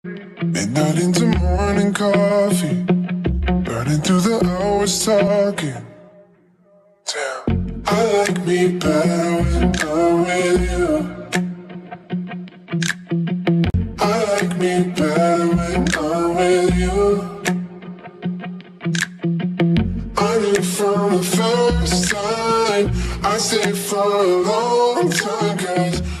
Midnight into morning coffee, burning through the hours talking. Damn, I like me better when I'm with you. I like me better when I'm with you. I knew from the first time I stayed for a long time, 'cause